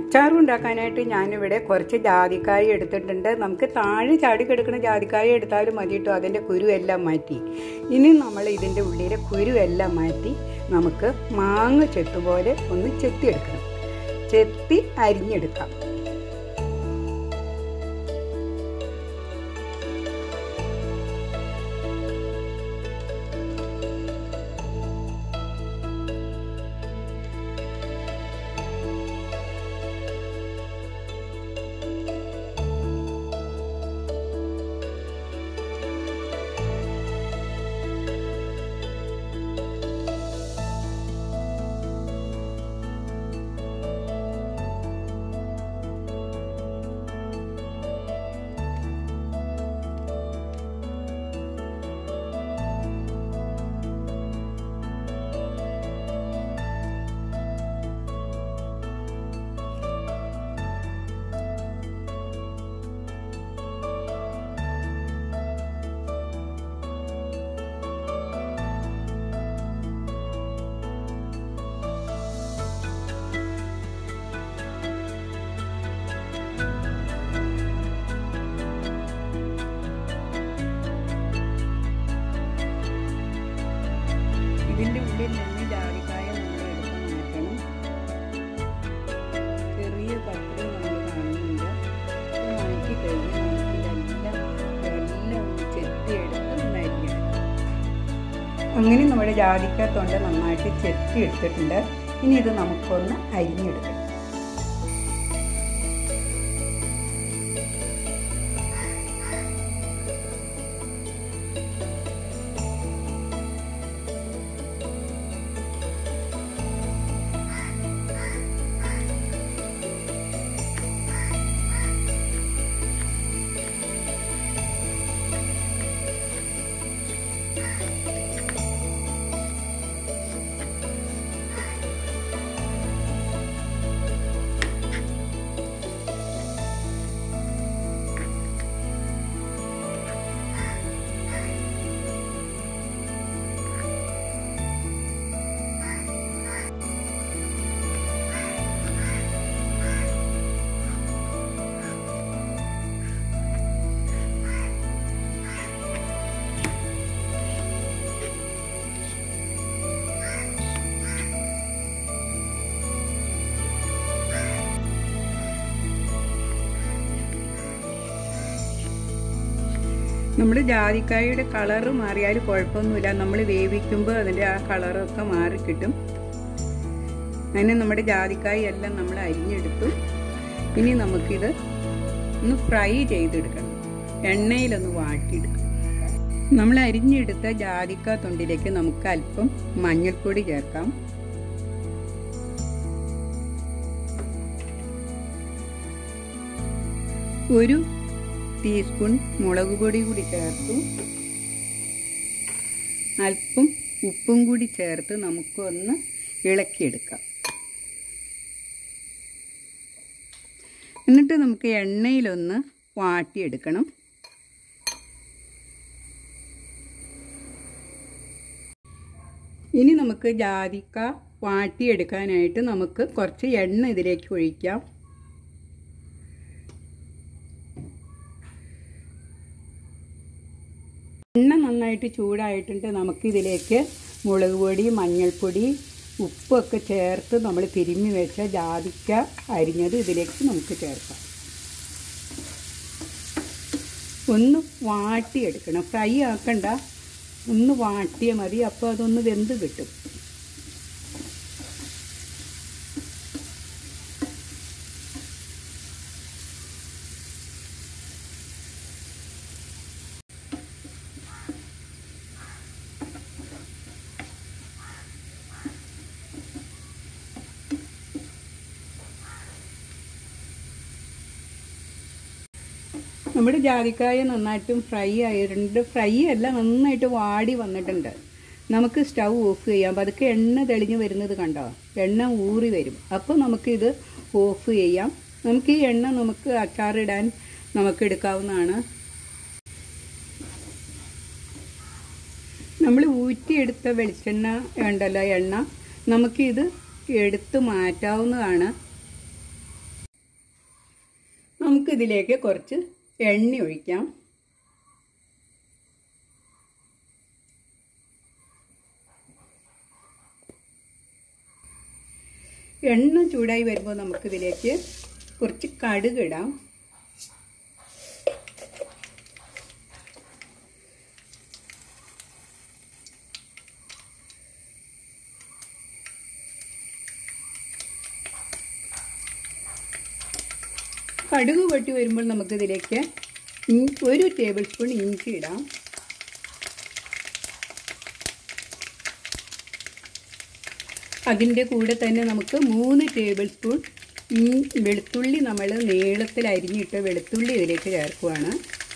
അച്ചാർ ഉണ്ടാക്കാനായിട്ട് ഞാനിവിടെ കുറച്ച് ജാതിക്കായ എടുത്തിട്ടുണ്ട്. നമുക്ക് താഴെ ചാടി കിടക്കുന്ന ജാതിക്കായ എടുത്താലും മതി കേട്ടോ. അതിൻ്റെ കുരുവെല്ലാം മാറ്റി ഇനി നമ്മൾ ഇതിൻ്റെ ഉള്ളിലെ കുരുവെല്ലാം മാറ്റി നമുക്ക് മാങ്ങ ചെത്തുപോലെ ഒന്ന് ചെത്തിയെടുക്കണം. ചെത്തി അരിഞ്ഞെടുക്കാം. ഇതിൻ്റെ ഉള്ളിൽ നിന്ന് ജാതിക്കായ നമ്മൾ എടുത്ത് മാറ്റണം. ചെറിയ പത്രി നമ്മൾ കാണുന്നുണ്ട്. മാറ്റി കഴിഞ്ഞ് നമുക്കിതെല്ലാം ചെത്തിയെടുത്ത് നരിഞ്ഞെടുക്കാം. അങ്ങനെ നമ്മുടെ ജാതിക്ക തൊണ്ട നന്നായിട്ട് ചെത്തി എടുത്തിട്ടുണ്ട്. ഇനി ഇത് നമുക്കൊന്ന് അരിഞ്ഞെടുക്കണം. നമ്മുടെ ജാതിക്കായയുടെ കളറ് മാറിയാൽ കുഴപ്പമൊന്നുമില്ല. നമ്മൾ വേവിക്കുമ്പോൾ അതിൻ്റെ ആ കളറൊക്കെ മാറിക്കിട്ടും. അങ്ങനെ നമ്മുടെ ജാതിക്കായ എല്ലാം നമ്മൾ അരിഞ്ഞെടുത്തു. ഇനി നമുക്കിത് ഒന്ന് ഫ്രൈ ചെയ്തെടുക്കണം. എണ്ണയിലൊന്ന് വാട്ടിയെടുക്കണം. നമ്മൾ അരിഞ്ഞെടുത്ത ജാതിക്ക തൊണ്ടിലേക്ക് നമുക്ക് അല്പം മഞ്ഞൾപ്പൊടി ചേർക്കാം. ഒരു ടീസ്പൂൺ മുളക് പൊടി കൂടി ചേർത്തു. അല്പം ഉപ്പും കൂടി ചേർത്ത് നമുക്കൊന്ന് ഇളക്കിയെടുക്കാം. എന്നിട്ട് നമുക്ക് എണ്ണയിലൊന്ന് വാട്ടിയെടുക്കണം. ഇനി നമുക്ക് ജാതിക്ക വാട്ടിയെടുക്കാനായിട്ട് നമുക്ക് കുറച്ച് എണ്ണ ഇതിലേക്ക് ഒഴിക്കാം. എണ്ണ നന്നായിട്ട് ചൂടായിട്ടുണ്ട്. നമുക്കിതിലേക്ക് മുളക് പൊടി, മഞ്ഞൾപ്പൊടി, ഉപ്പൊക്കെ ചേർത്ത് നമ്മൾ തിരുമ്മി വെച്ച ജാതിക്ക അരിഞ്ഞത് ഇതിലേക്ക് നമുക്ക് ചേർക്കാം. ഒന്ന് വാട്ടിയെടുക്കണം. ഫ്രൈ ആക്കണ്ട, ഒന്ന് വാട്ടിയാൽ മതി. അപ്പോൾ അതൊന്ന് വെന്ത് കിട്ടും. നമ്മുടെ ജാതിക്കായ നന്നായിട്ടും ഫ്രൈ ആയിട്ടുണ്ട്. ഫ്രൈ അല്ല, നന്നായിട്ട് വാടി വന്നിട്ടുണ്ട്. നമുക്ക് സ്റ്റൗ ഓഫ് ചെയ്യാം. പതുക്കെ എണ്ണ തെളിഞ്ഞ് വരുന്നത് കണ്ടോ? എണ്ണ ഊറി വരും. അപ്പോൾ നമുക്കിത് ഓഫ് ചെയ്യാം. നമുക്ക് ഈ എണ്ണ നമുക്ക് അച്ചാറിടാൻ നമുക്ക് എടുക്കാവുന്നതാണ്. നമ്മൾ ഊറ്റിയെടുത്ത വെളിച്ചെണ്ണ ഉണ്ടല്ലോ, എണ്ണ, നമുക്കിത് എടുത്ത് മാറ്റാവുന്നതാണ്. ഇതിലേക്ക് കുറച്ച് എണ്ണ ഒഴിക്കാം. എണ്ണ ചൂടായി വരുമ്പോൾ നമുക്കിതിലേക്ക് കുറച്ച് കടുക് ഇടാം. കടുക് പൊട്ടി വരുമ്പോൾ നമുക്കിതിലേക്ക് 1 ടേബിൾ സ്പൂൺ ഇഞ്ചി ഇടാം. അതിൻ്റെ കൂടെ തന്നെ നമുക്ക് 3 ടേബിൾ സ്പൂൺ വെളുത്തുള്ളി നമ്മൾ നീളത്തിൽ അരിഞ്ഞിട്ട് വെളുത്തുള്ളി ഇതിലേക്ക് ചേർക്കുകയാണ്.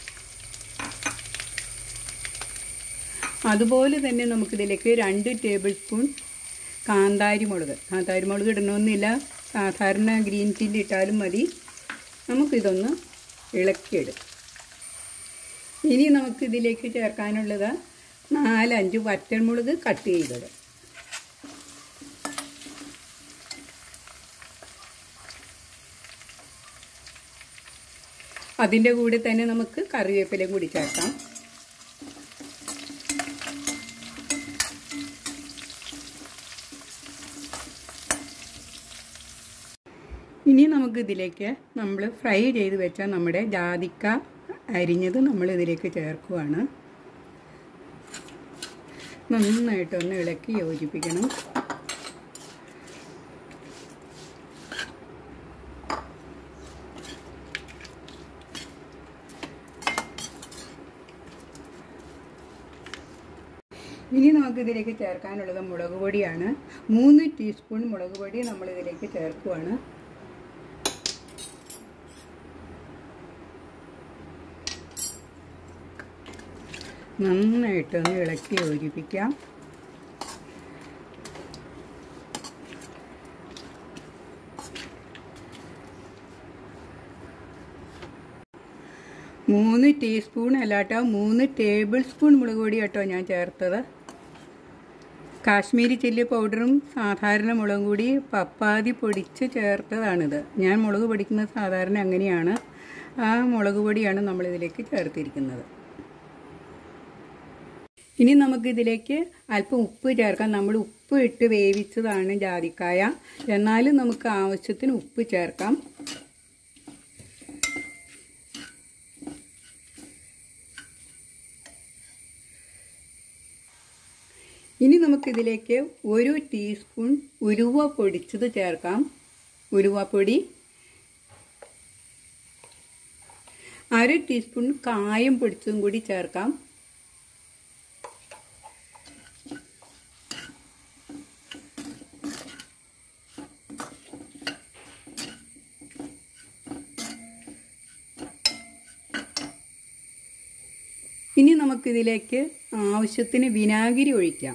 അതുപോലെ തന്നെ നമുക്കിതിലേക്ക് 2 ടേബിൾ സ്പൂൺ കാന്താരി മുളക് ഇടണമെന്നില്ല, സാധാരണ ഗ്രീൻ ചില്ലി ഇട്ടാലും മതി. നമുക്കിതൊന്ന് ഇളക്കിയെടുക്കാം. ഇനി നമുക്കിതിലേക്ക് ചേർക്കാനുള്ളത് 4-5 വറ്റൽമുളക് കട്ട് ചെയ്തത്. അതിൻ്റെ കൂടെ തന്നെ നമുക്ക് കറിവേപ്പിലയും കൂടി ചേർക്കാം. ഇനി നമുക്കിതിലേക്ക് നമ്മൾ ഫ്രൈ ചെയ്ത് വെച്ച നമ്മുടെ ജാതിക്ക അരിഞ്ഞത് നമ്മൾ ഇതിലേക്ക് ചേർക്കുകയാണ്. നന്നായിട്ടൊന്ന് ഇളക്കി യോജിപ്പിക്കണം. ഇനി നമുക്കിതിലേക്ക് ചേർക്കാനുള്ളത് മുളക് പൊടിയാണ്. 3 ടീസ്പൂൺ മുളക് പൊടി നമ്മളിതിലേക്ക് ചേർക്കുകയാണ്. നന്നായിട്ടൊന്ന് ഇളക്കി യോജിപ്പിക്കാം. മൂന്ന് ടീസ്പൂൺ അല്ലാട്ടോ 3 ടേബിൾ സ്പൂൺ മുളക് പൊടി കേട്ടോ ഞാൻ ചേർത്തത്. കാശ്മീരി ചില്ലി പൗഡറും സാധാരണ മുളക് പൊടി പപ്പാതി പൊടിച്ച് ചേർത്തതാണിത്. ഞാൻ മുളക് പൊടിക്കുന്നത് സാധാരണ അങ്ങനെയാണ്. ആ മുളക് പൊടിയാണ് നമ്മളിതിലേക്ക് ചേർത്തിരിക്കുന്നത്. ഇനി നമുക്കിതിലേക്ക് അല്പം ഉപ്പ് ചേർക്കാം. നമ്മൾ ഉപ്പ് ഇട്ട് വേവിച്ചതാണ് ജാതിക്കായ, എന്നാലും നമുക്ക് ആവശ്യത്തിന് ഉപ്പ് ചേർക്കാം. ഇനി നമുക്കിതിലേക്ക് 1 ടീസ്പൂൺ ഉലുവ പൊടിച്ചത് ചേർക്കാം. ഉലുവപ്പൊടി, 1/2 ടീസ്പൂൺ കായം പൊടിച്ചതും കൂടി ചേർക്കാം. ഇനി നമുക്കിതിലേക്ക് ആവശ്യത്തിന് വിനാഗിരി ഒഴിക്കാം.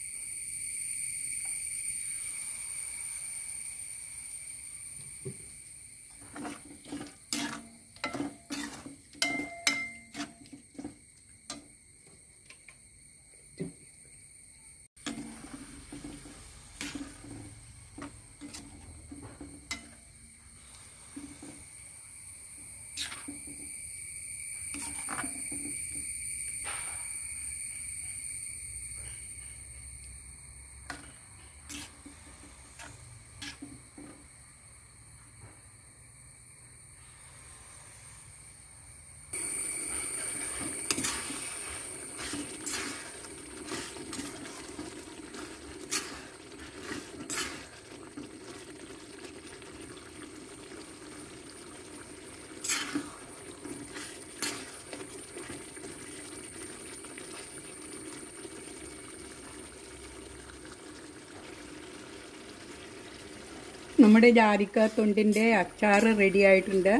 നമ്മുടെ ജാതിക്ക തൊണ്ടിൻ്റെ അച്ചാർ റെഡി ആയിട്ടുണ്ട്.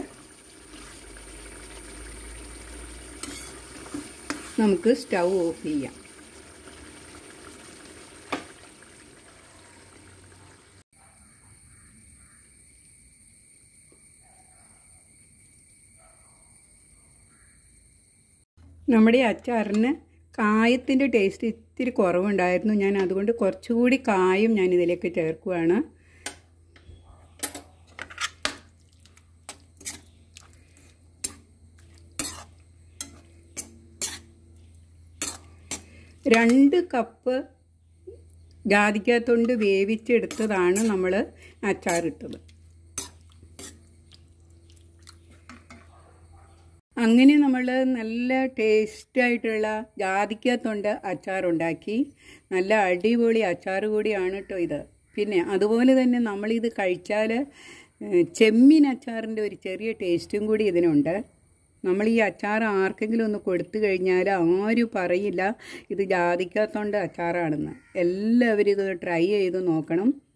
നമുക്ക് സ്റ്റൗ ഓഫ് ചെയ്യാം. നമ്മുടെ അച്ചാറിന് കായത്തിൻ്റെ ടേസ്റ്റ് ഇത്തിരി കുറവുണ്ടായിരുന്നു. ഞാൻ അതുകൊണ്ട് കുറച്ചുകൂടി കായം ഞാൻ ഇതിലേക്ക് ചേർക്കുകയാണ്. 2 കപ്പ് ജാതിക്കാത്തൊണ്ട് വേവിച്ചെടുത്തതാണ് നമ്മൾ അച്ചാറിട്ടത്. അങ്ങനെ നമ്മൾ നല്ല ടേസ്റ്റായിട്ടുള്ള ജാതിക്കാത്തൊണ്ട് അച്ചാറുണ്ടാക്കി. നല്ല അടിപൊളി അച്ചാർ കൂടിയാണ് കേട്ടോ ഇത്. പിന്നെ അതുപോലെ തന്നെ നമ്മളിത് കഴിച്ചാൽ ചെമ്മീൻ അച്ചാറിൻ്റെ ഒരു ചെറിയ ടേസ്റ്റും കൂടി ഇതിനുണ്ട്. നമ്മൾ ഈ അച്ചാർ ആർക്കെങ്കിലും ഒന്ന് കൊടുത്തു കഴിഞ്ഞാൽ ആരും പറയില്ല ഇത് ജാതിക്കാത്തൊണ്ട് അച്ചാറാണെന്ന്. എല്ലാവരും ഇത് ട്രൈ ചെയ്ത് നോക്കണം.